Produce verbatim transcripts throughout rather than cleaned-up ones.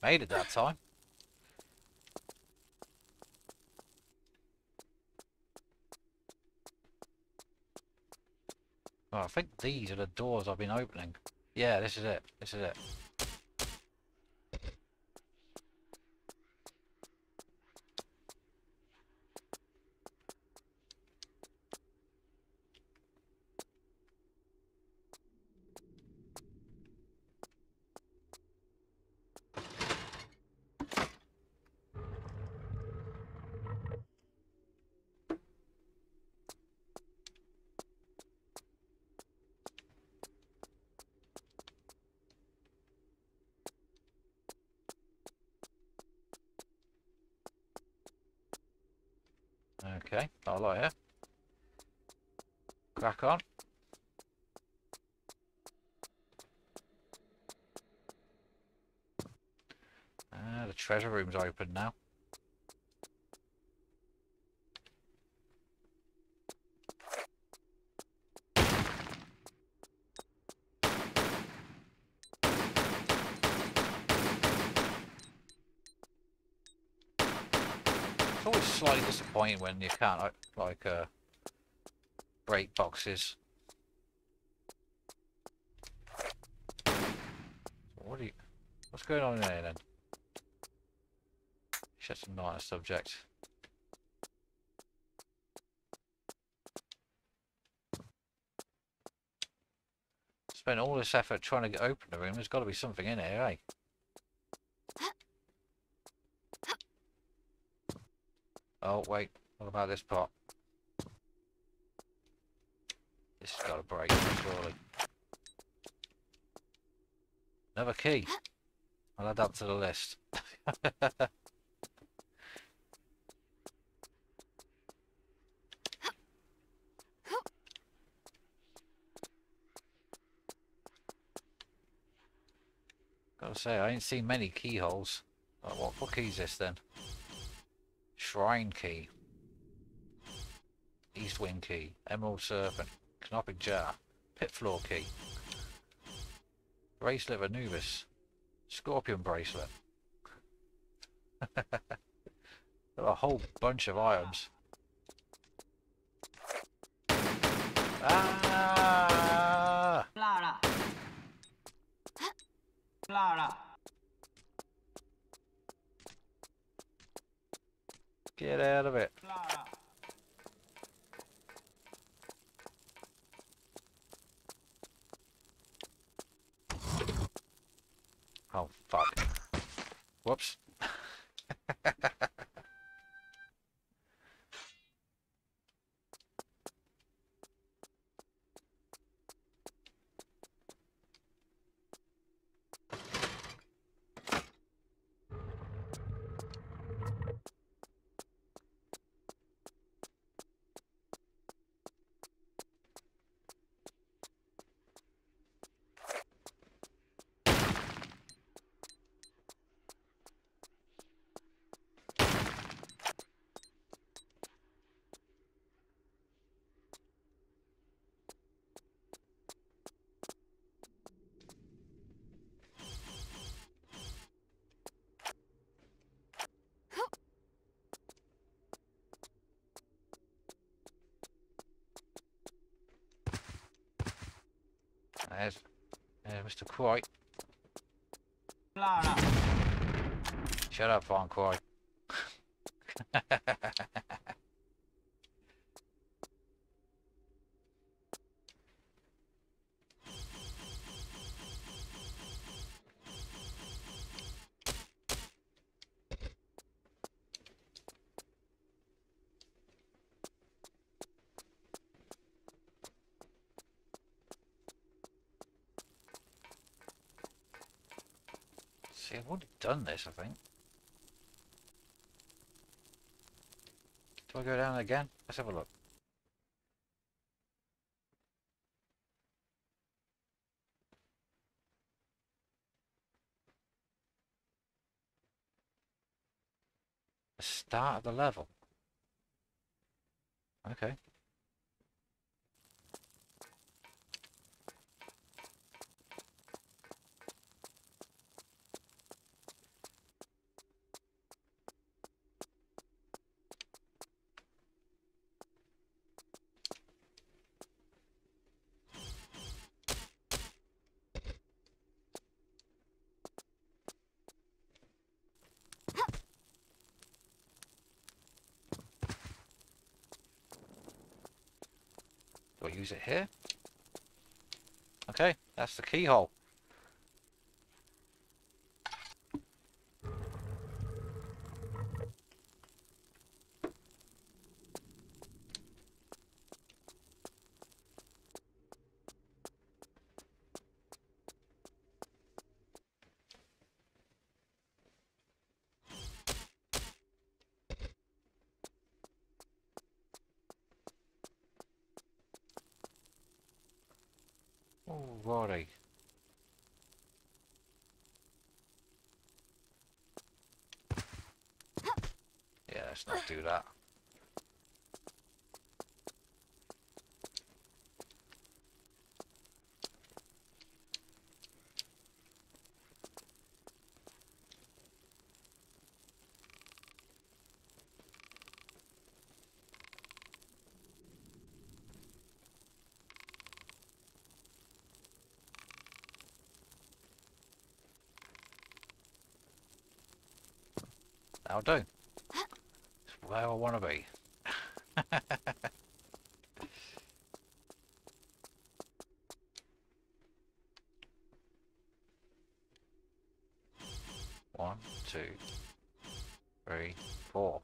Made it that time. Oh, I think these are the doors I've been opening. Yeah, this is it. This is it. Okay, I like it. Crack on. Ah, the treasure room's open now. It's always slightly disappointing when you can't like, like uh, break boxes. What do you? What's going on in there then? That's a nice subject. Spent all this effort trying to get open the room. There's got to be something in here, eh? Oh wait, what about this pot? This has got to break, surely. Another key. I'll add that to the list. Gotta say, I ain't seen many keyholes. Oh, what, what key is this then? Shrine key. East Wing key. Emerald Serpent. Canopic jar. Pit floor key. Bracelet of Anubis. Scorpion bracelet. A whole bunch of items. Ah! Lara. Lara. Get out of it. Lara. Oh, fuck. Whoops. There's, there's Mister Croy. Lara. Shut up, Von Croy. See, I've already done this, I think. Do I go down again? Let's have a look. The start of the level. Okay. Do I use it here? Okay, that's the keyhole. Alrighty. Yeah, let's not do that. That'll do. It's where I want to be. One, two, three, four.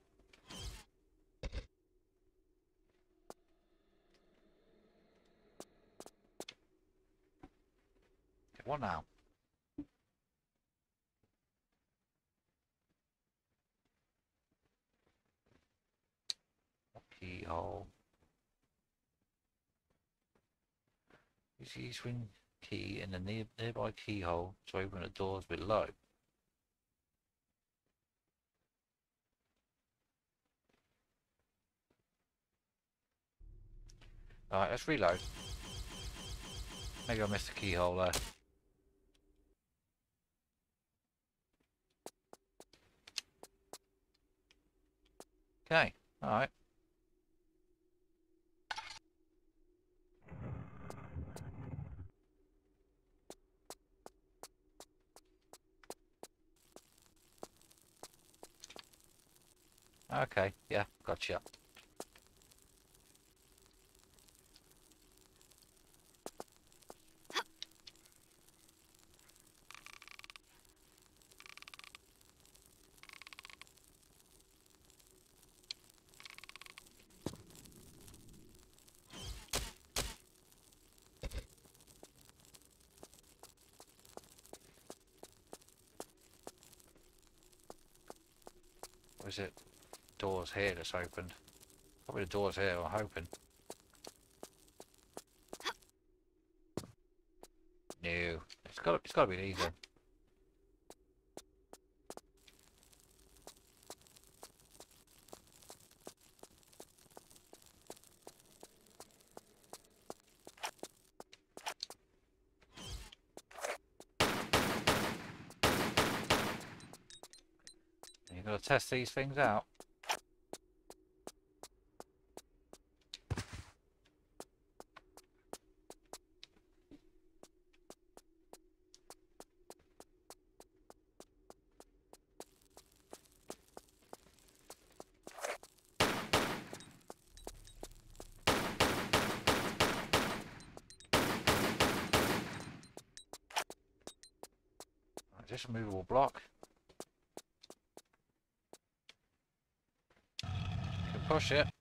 Okay, what now? Keyhole. Use the swing key in the near, nearby keyhole to open the doors below. Alright, let's reload. Maybe I missed the keyhole there. Okay, alright. Okay, yeah, gotcha. Or is it doors here that's opened? Probably the doors here, I'm hoping. No, it's got it's got to be these then. You've got to test these things out. Just a movable block. You can push it.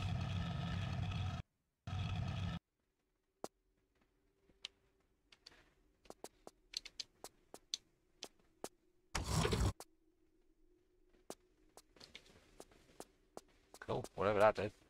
Cool, whatever that did.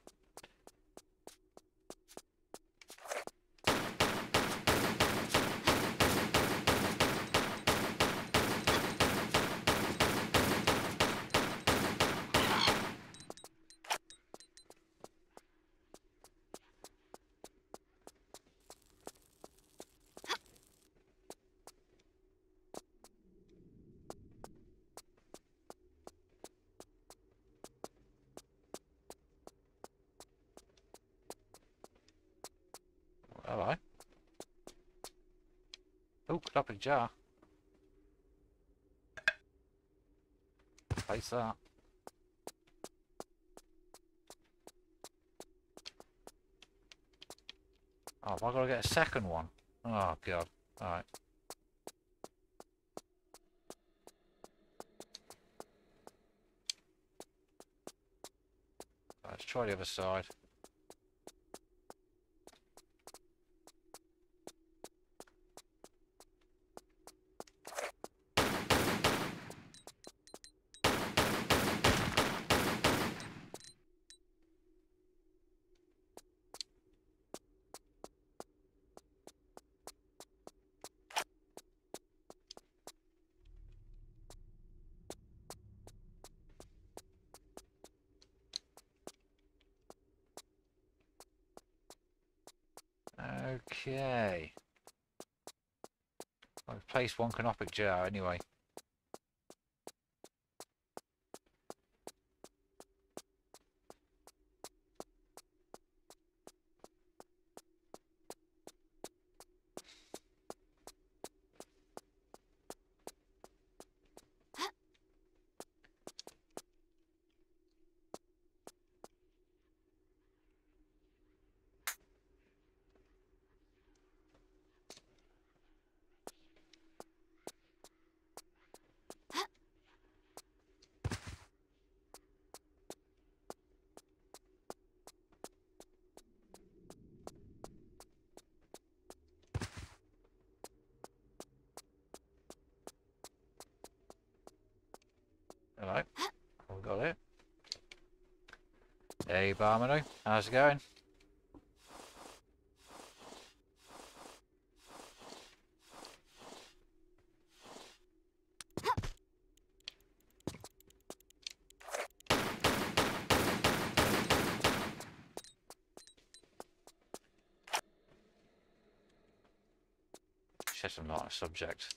Hello. Oh, up a jar. Place that. Oh, have I got to get a second one? Oh, God. Alright. Let's try the other side. Okay. I've placed one canopic jar anyway. Alright. I've got it. Hey, Barmano. How's it going? Shed some light on the subject.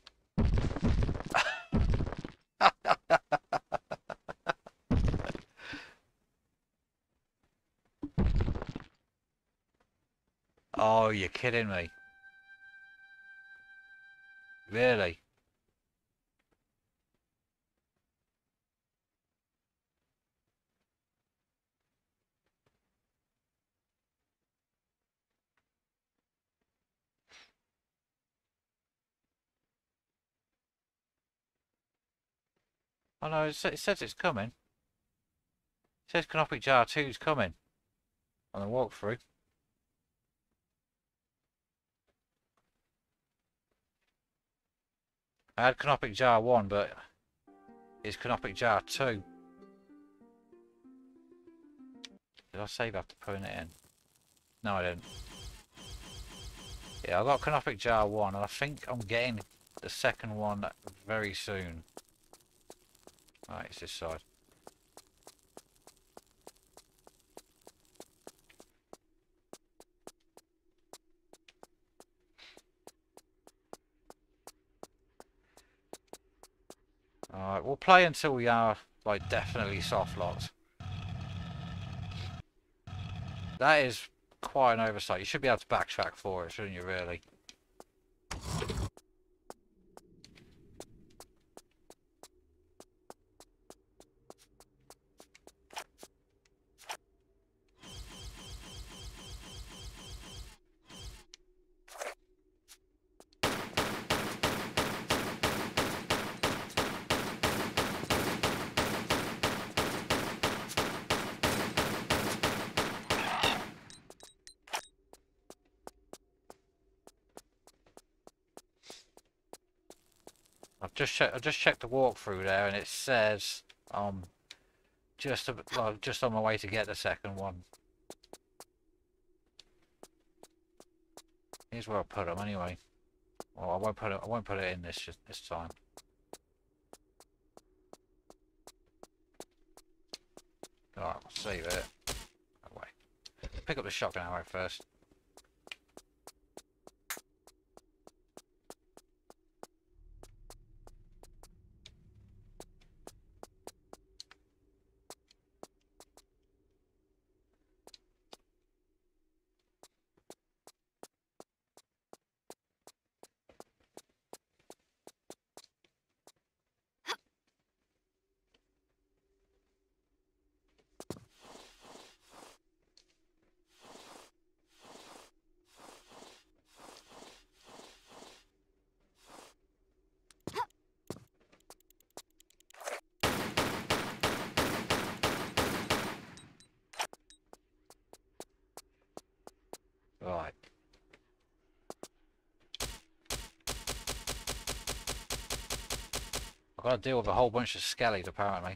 Oh, you're kidding me. Really? Oh no, it, sa it says it's coming. It says Canopic Jar two is coming on the walkthrough. I had Canopic Jar one, but it's Canopic Jar two. Did I save after putting it in? No, I didn't. Yeah, I got Canopic Jar one, and I think I'm getting the second one very soon. Right, it's this side. Alright, we'll play until we are, like, definitely soft locked. That is quite an oversight. You should be able to backtrack for it, shouldn't you, really? I've just checked. I've just checked the walkthrough there, and it says um just a, well, just on my way to get the second one. Here's where I put them anyway. Well, I won't put it. I won't put it in this this time. All right, we'll save it. Oh, wait. Pick up the shotgun ammo first. Right. I've got to deal with a whole bunch of skellies apparently.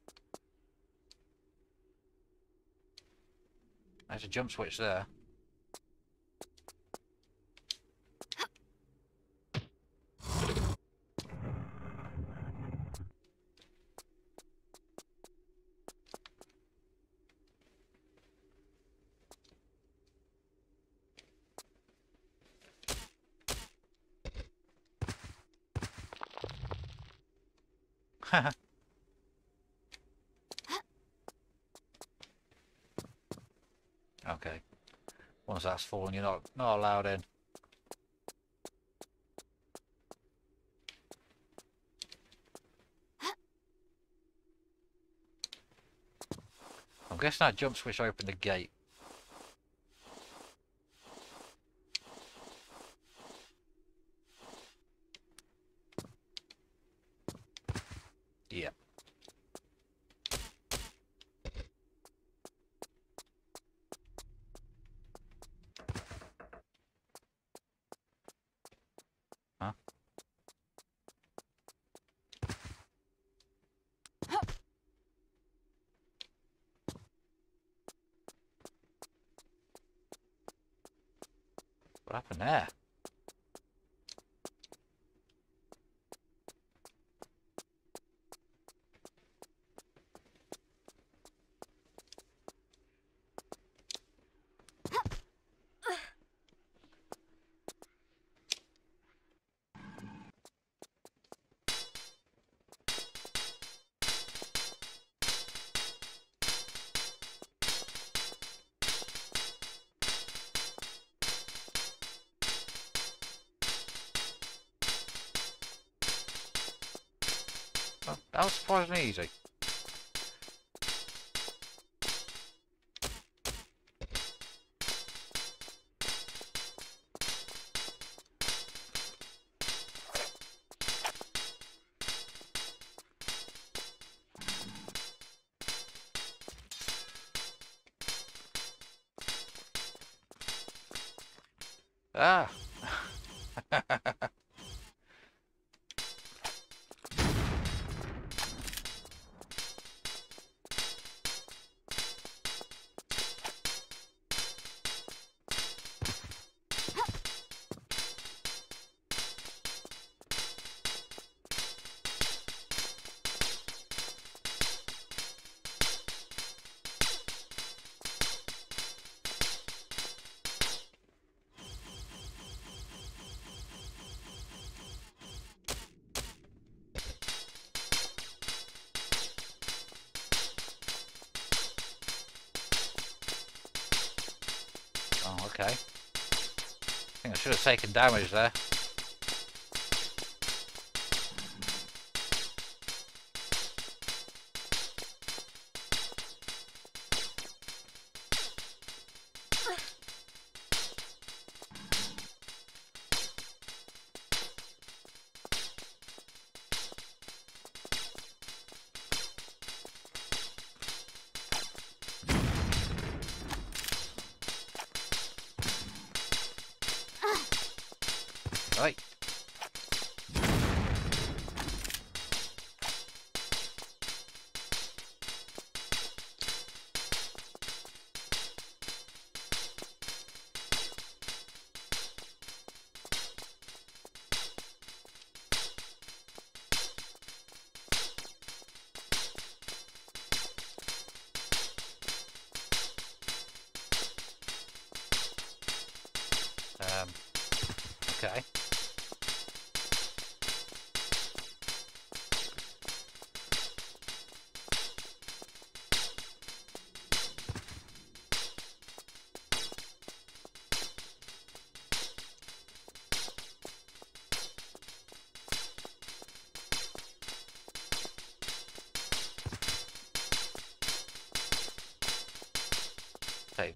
There's a jump switch there. Okay. Once that's fallen, you're not not allowed in. I'm guessing that jump switch opened the gate. Yeah. Huh? What happened there? Oh, that was surprisingly easy. Ah! Oh, okay. I think I should have taken damage there. Right. Um, okay. Hey.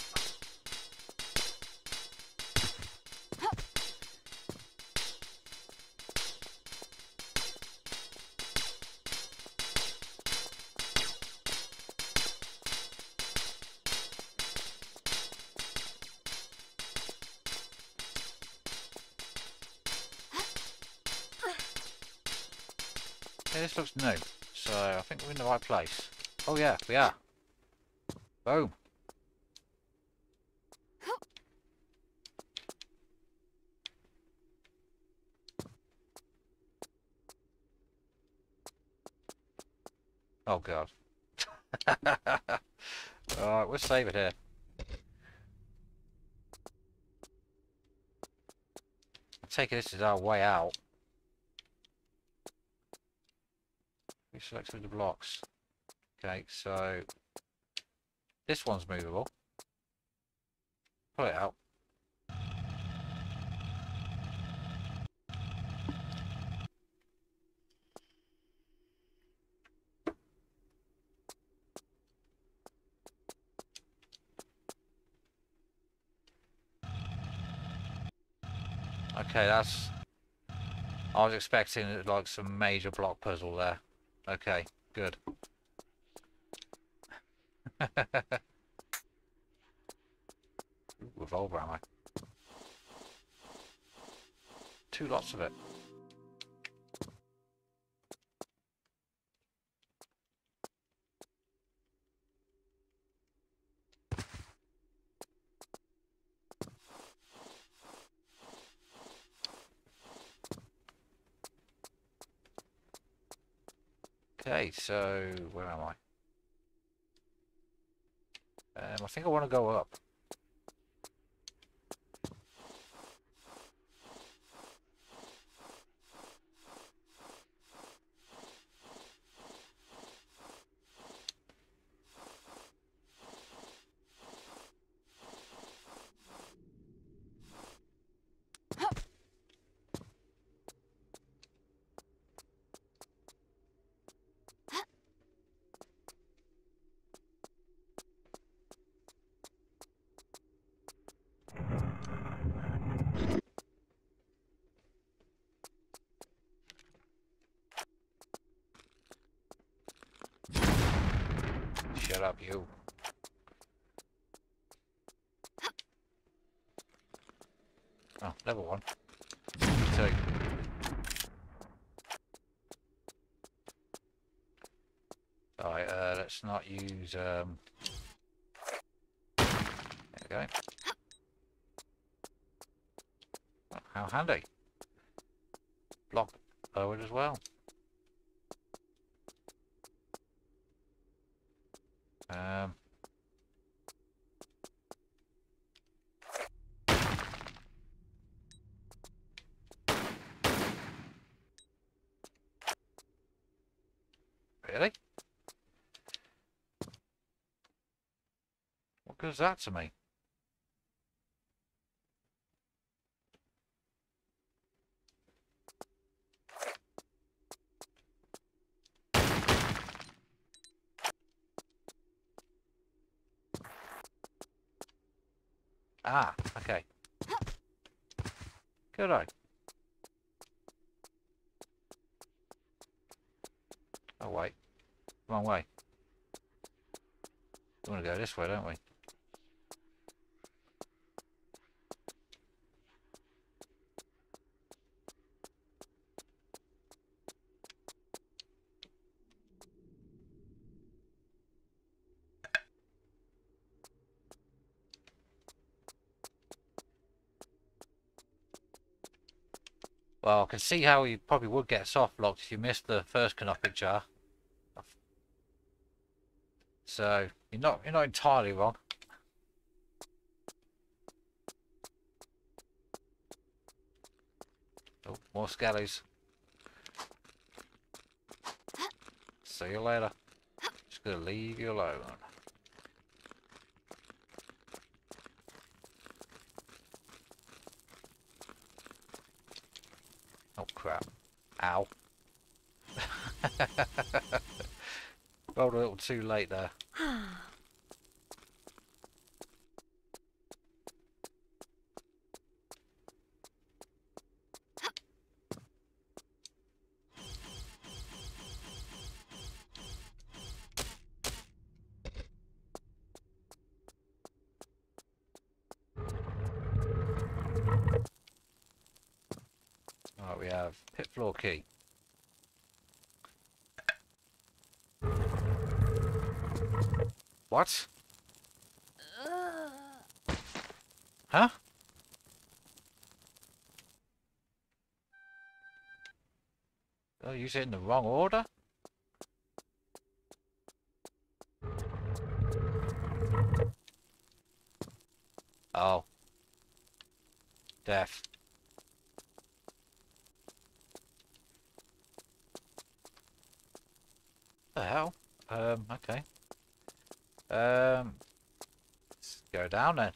Yeah, this looks new. So I think we're in the right place. Oh yeah, we are. Boom. Oh god. Alright, we'll save it here. I take it this is our way out. We select through the blocks. Okay, so this one's movable. Pull it out. Okay, that's... I was expecting like some major block puzzle there. Okay, good. Revolver ammo. Two lots of it. Okay, so where am I? Um, I think I want to go up. Shut up, you. Oh, level one. Two. Alright, uh, let's not use, um... there we go. Oh, how handy. Block lowered as well. Um... Really? What good's that to me? Ah, okay. Good eye. Oh wait. Wrong way. We want to go this way, don't we? Well, I can see how you probably would get soft locked if you missed the first canopic jar. So you're not you're not entirely wrong. Oh, more skellies. See you later. Just gonna leave you alone. Oh crap. Ow. Rolled a little too late there. Alright, we have pit floor key. What? Huh? Oh, you said in the wrong order? Oh. Death. The hell? Um, okay. Um, let's go down then.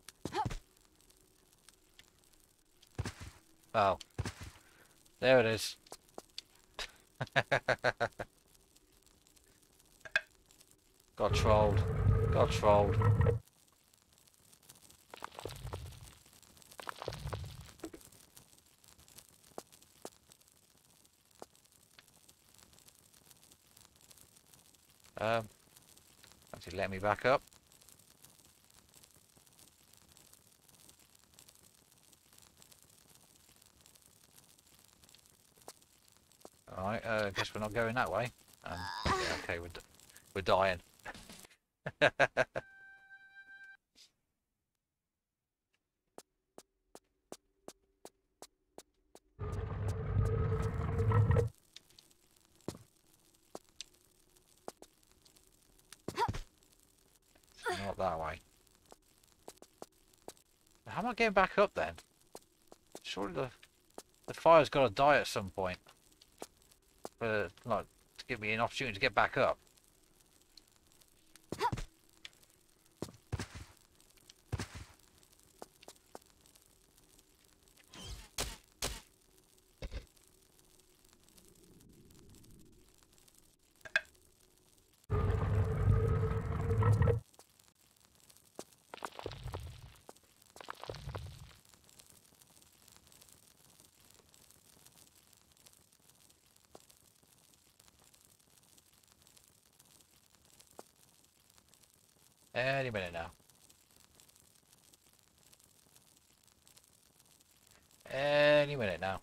Oh. There it is. Got trolled. Got trolled. Um, actually let me back up. Alright, uh, guess we're not going that way. Um, yeah, okay, we're, d we're dying. Not that way. How am I getting back up then? Surely the, the fire's got to die at some point. For, like, to give me an opportunity to get back up. Any minute now. Any minute now.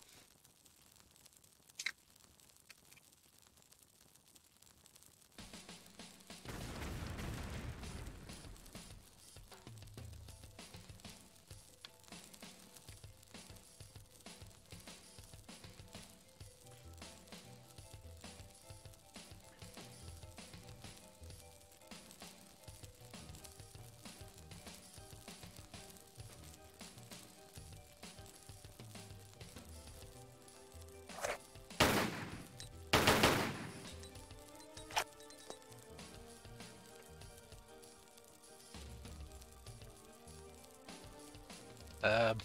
Um,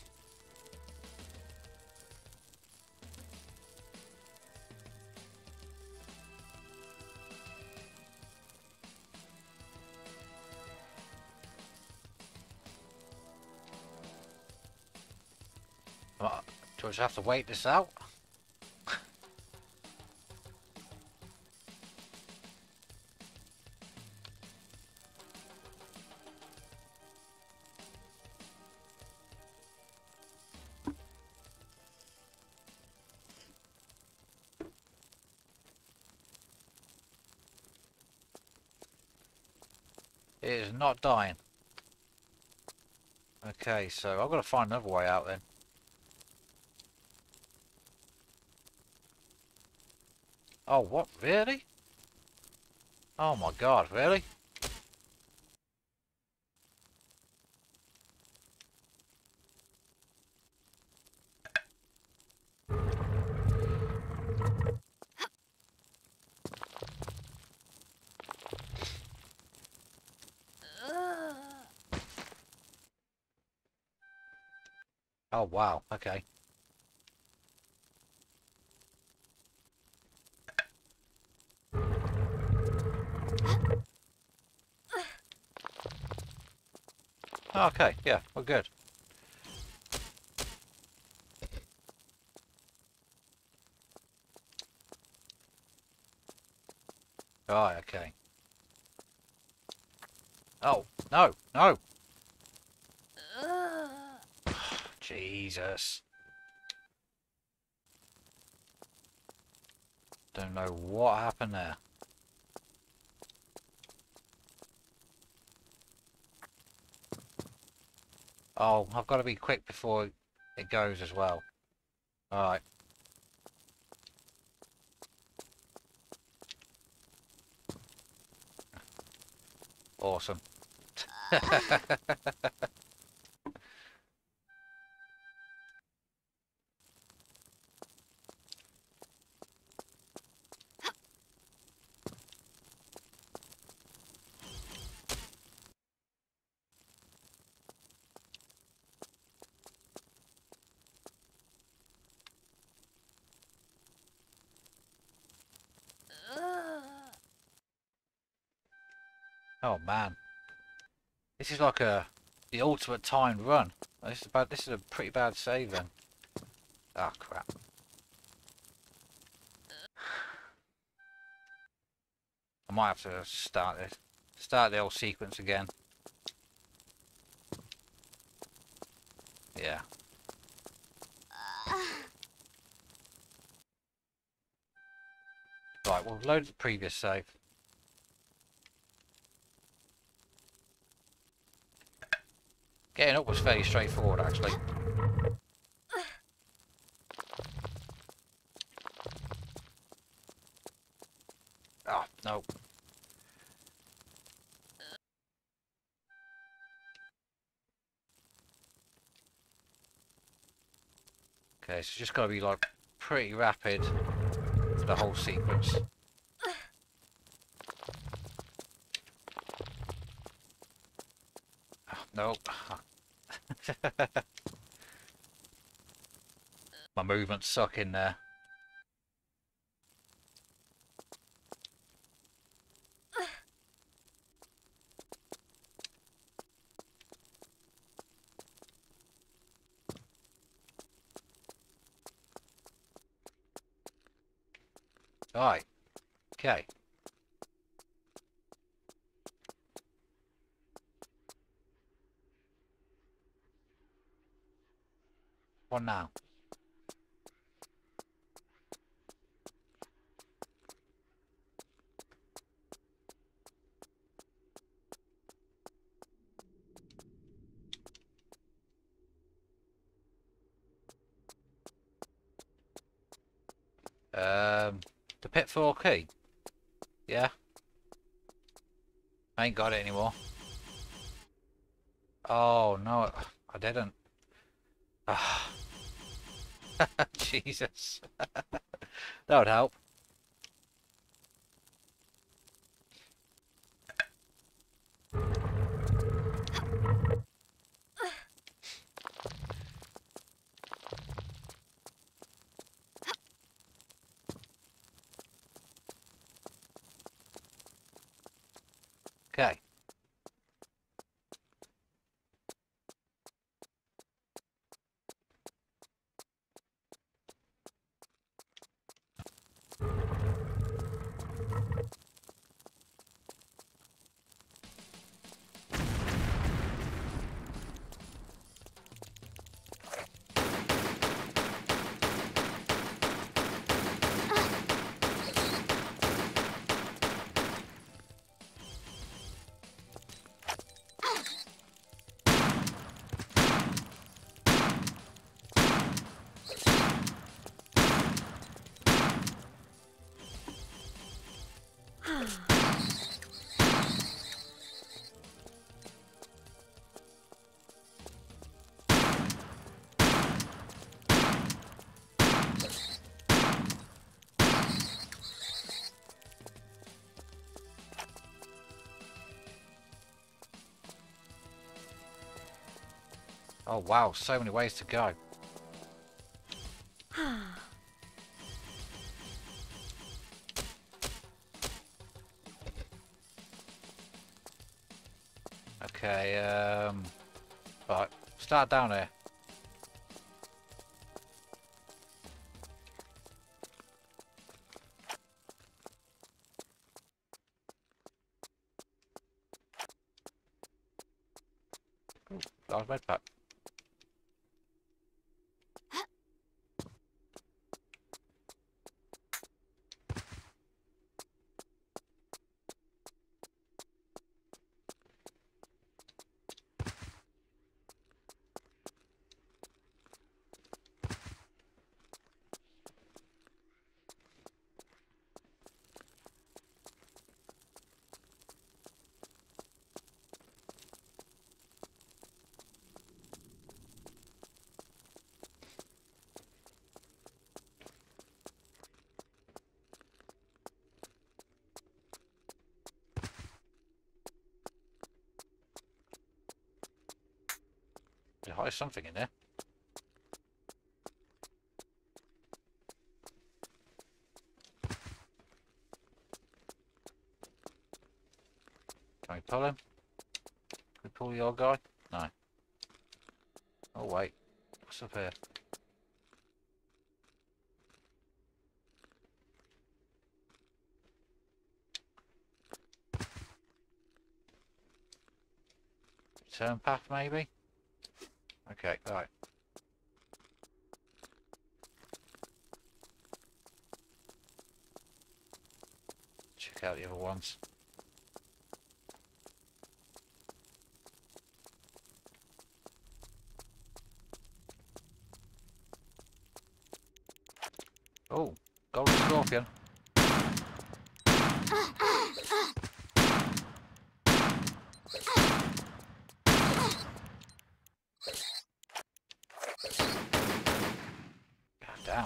what, do I just have to wait this out? It is not dying. Okay, so I've got to find another way out then. Oh, what? Really? Oh my god, really? Oh wow, okay. Okay, yeah, we're good. Right, okay. Oh, no, no! Jesus. Don't know what happened there. Oh, I've got to be quick before it goes as well. Alright. Awesome. Oh man. This is like a the ultimate timed run. This is bad this is a pretty bad save then. Ah, crap. I might have to start this. Start the old sequence again. Yeah. Right, we'll load the previous save. Getting up was fairly straightforward actually. Oh, no. Okay, so it's just got to be like pretty rapid for the whole sequence. Oh, nope. My movements suck in there. Alright. Okay. What now? Um, the Pitfall key? Yeah? I ain't got it anymore. Oh, no, I didn't. Ah, Jesus. That would help. Okay. Oh wow, so many ways to go. Okay, um... right, start down here. Large med pack. There's something in there. Can we pull him? Can we pull your guy? No. Oh wait. What's up here? Turn path maybe? Okay, right. Check out the other ones. Oh, golden scorpion. God damn.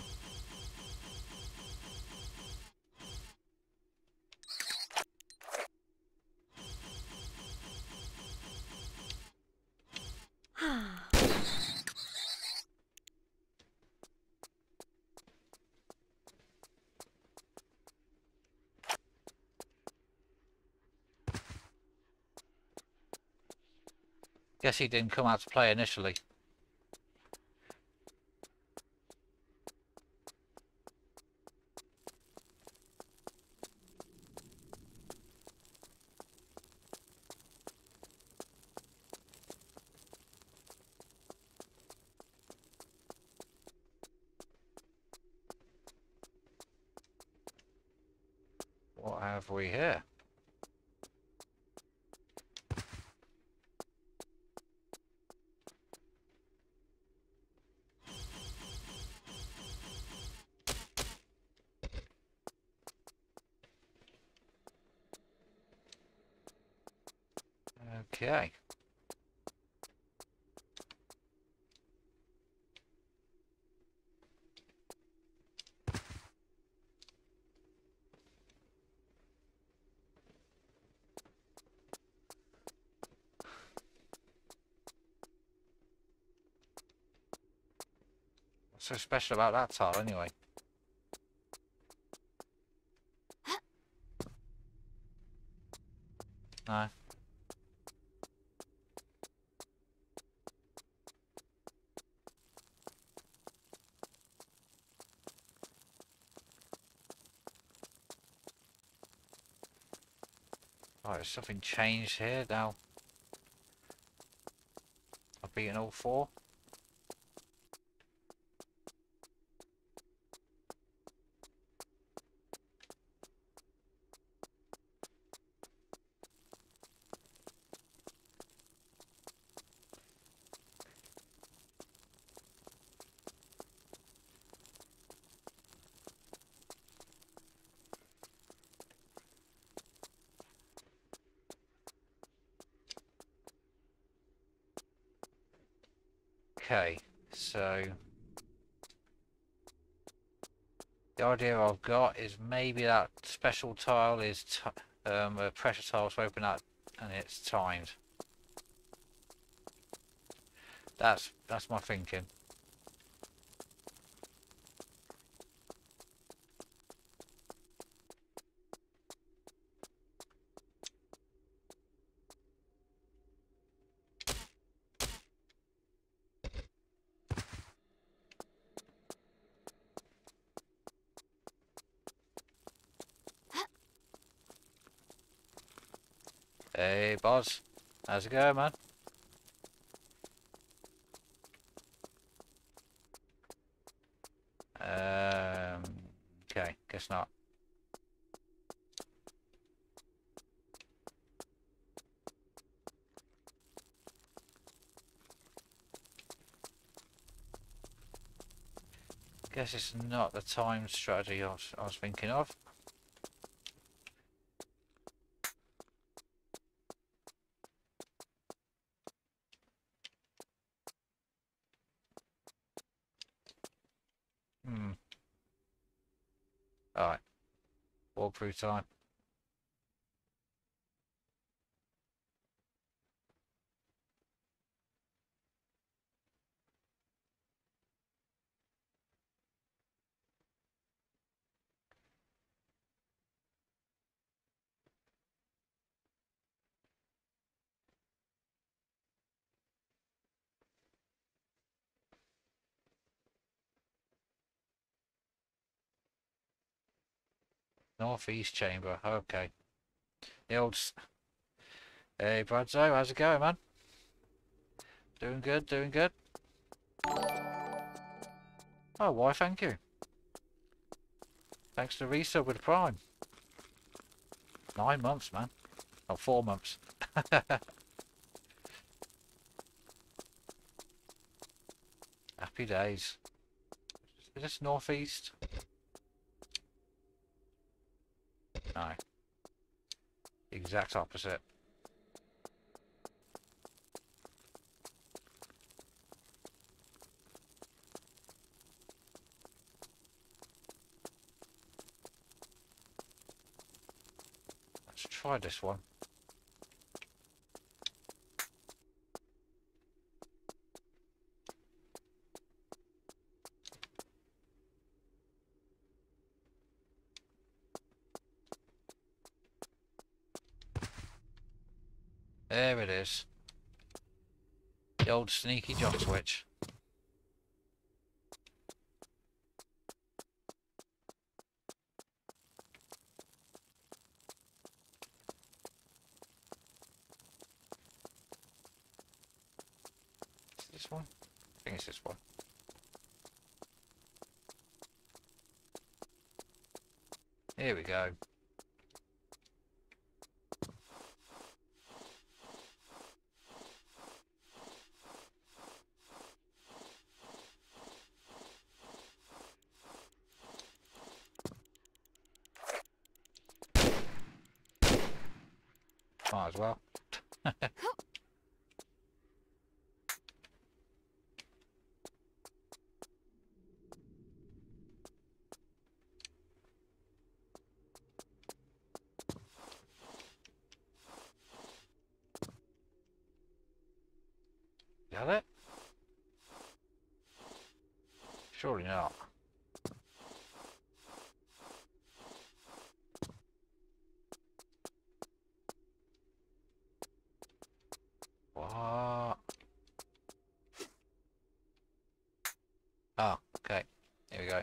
Guess he didn't come out to play initially. What have we here? Okay. What's so special about that tile anyway? No. Right, has something changed here now? I've beaten all four. Okay, so the idea I've got is maybe that special tile is t um, a pressure tile to open up, and it's timed. That's that's my thinking. Hey, Boz. How's it going, man? Um, okay, guess not. Guess it's not the time strategy I was, I was thinking of. Hmm. Alright. Walk through time. Northeast chamber. Okay. The old. s- Hey, Bradzo, how's it going, man? Doing good, doing good. Oh, why, thank you. Thanks to resub with Prime. Nine months, man. Oh, four months. Happy days. Is this northeast? No. Exact opposite. Let's try this one. There it is. The old sneaky jock switch. Is this one? I think it's this one. Here we go. Might as well. Is that it? Surely not. What? Oh, okay. Here we go.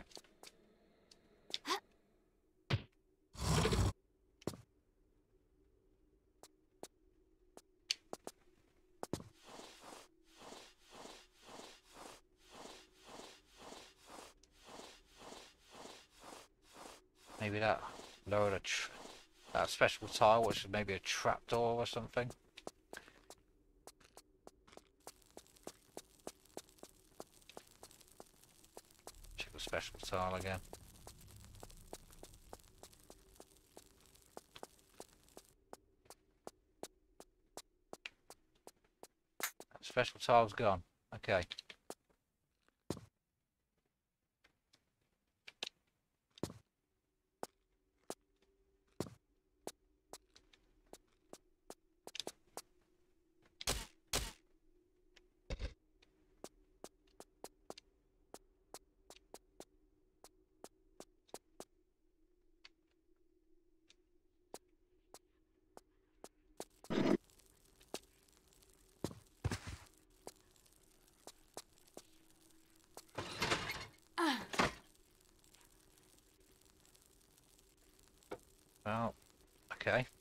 Maybe that lowered a tr that special tile, which is maybe a trapdoor or something. Check the special tile again. That special tile's gone. Okay. Well, okay.